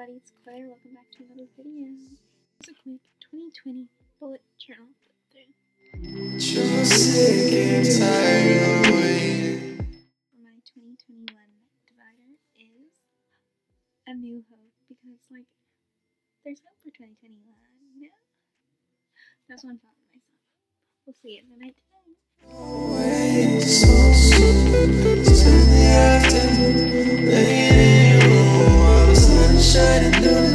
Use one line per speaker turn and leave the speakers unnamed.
everybody, it's Claire. Welcome back to another video. It's a quick 2020 bullet journal flip through. For my 2021 divider is a new hope, because there's hope for 2021. No? That's what I'm telling myself. We'll see it in the night tonight.